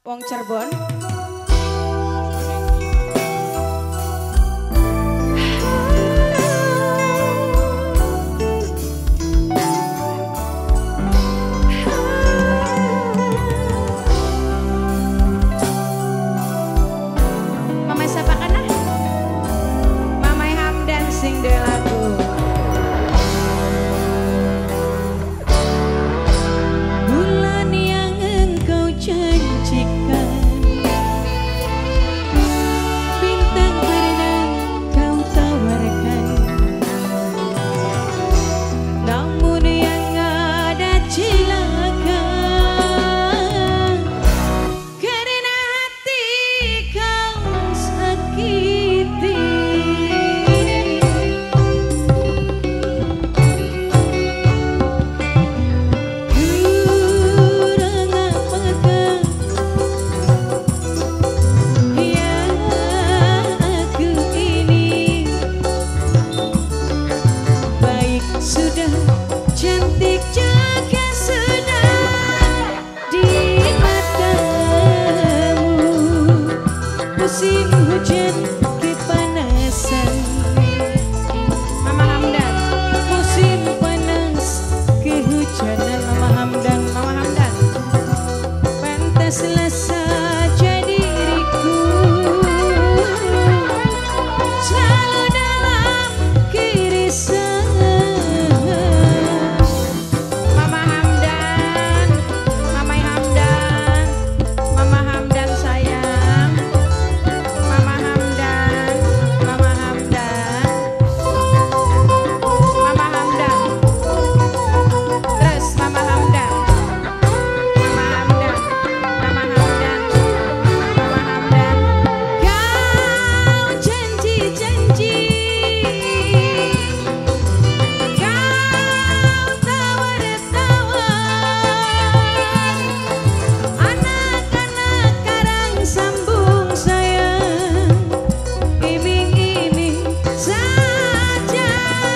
Wong Cirebon. Mamai siapa kana? Mamai Hamdan sing de lagu. Bulan yang engkau janjikan, bintang pernah kau tawarkan, namun yang ada cilaka karena hati kau sakiti. Kurang apakah yang aku ini, baik sudah, cantik juga sudah di matamu. Musim hujan kepanasan, Mama Hamdan. musim panas kehujanan. Mama Hamdan, Mama Hamdan. pantaslah saja diriku selalu dalam keirisan. Mama Hamdan. Mamai Hamdan. Mama Hamdan sayang. Mama Hamdan. Mama Hamdan. Mama Hamdan. Terus Mama Hamdan. Mama Hamdan. Mama Hamdan. Mama Hamdan. Kau janji-janji, kau tawar-tawar, anak-anak karang sambung sayang, iming-iming saja.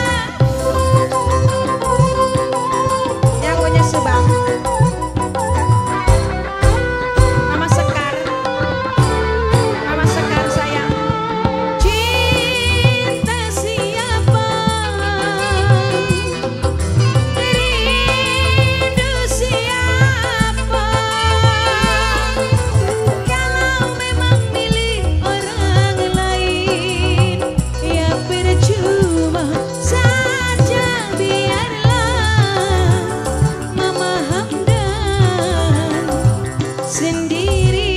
Yang punya Subang. Mama Sekar. Mama Sekar sayang. Cinta siapa, rindu siapa, kalau memang milik orang lain, ya percuma saja, biarlah Mama Hamdan sendiri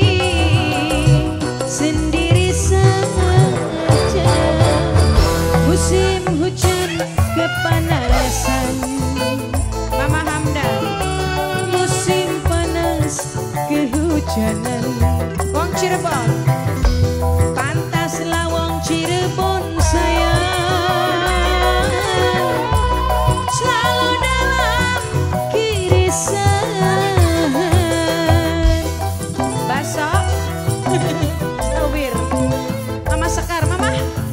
saja. Musim hujan kepanasan, Mama Hamdan. musim panas kehujanan. Wong Cirebon. Pantaslah wong Cirebon sayang, selalu dalam keirisan. Baso. Tawir. Mama Sekar, Mama.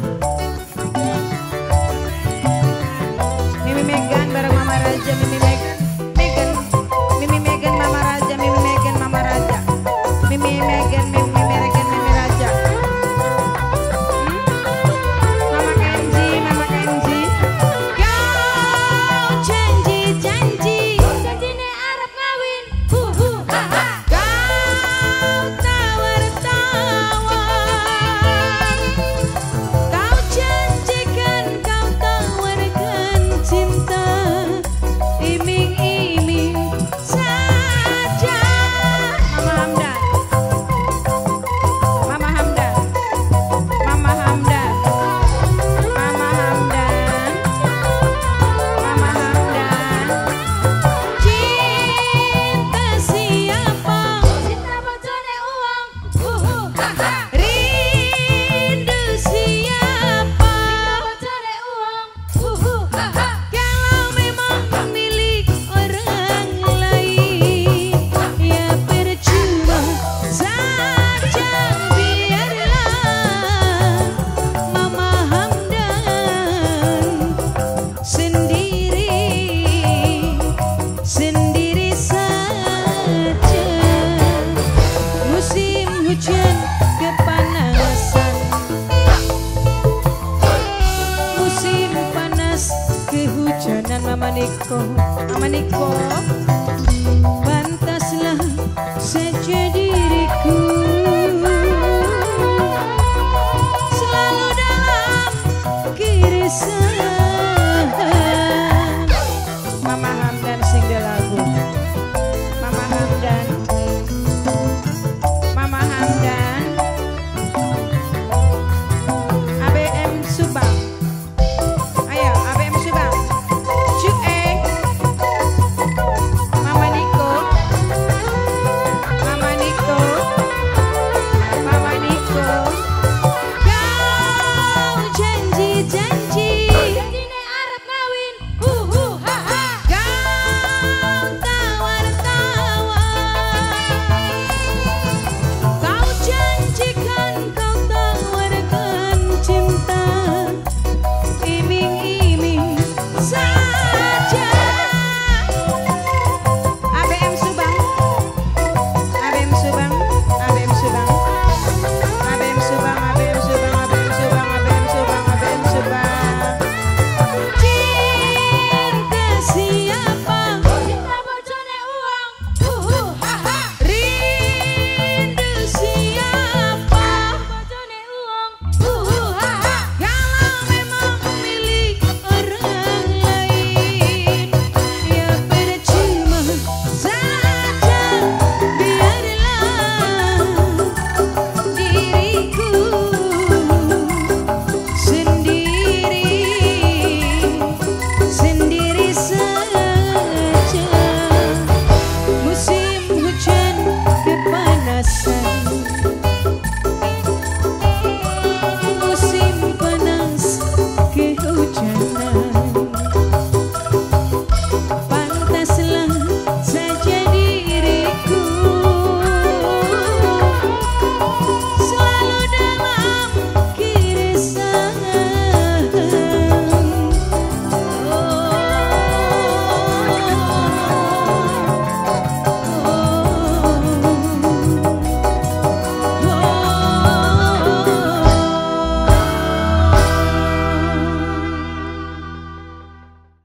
Mimi Megan bareng Mama Raja, Mimi Megan. Megan. Mimi Megan, Mama Raja, Mimi Megan, Mama Raja. Mimi Megan, Mimi Megan, Mimi Niko Mama Niko